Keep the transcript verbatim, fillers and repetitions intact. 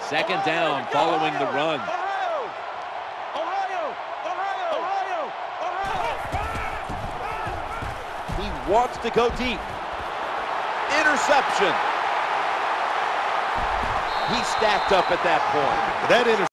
Second down following the run. He wants to go deep. Interception. He stacked up at that point. That interception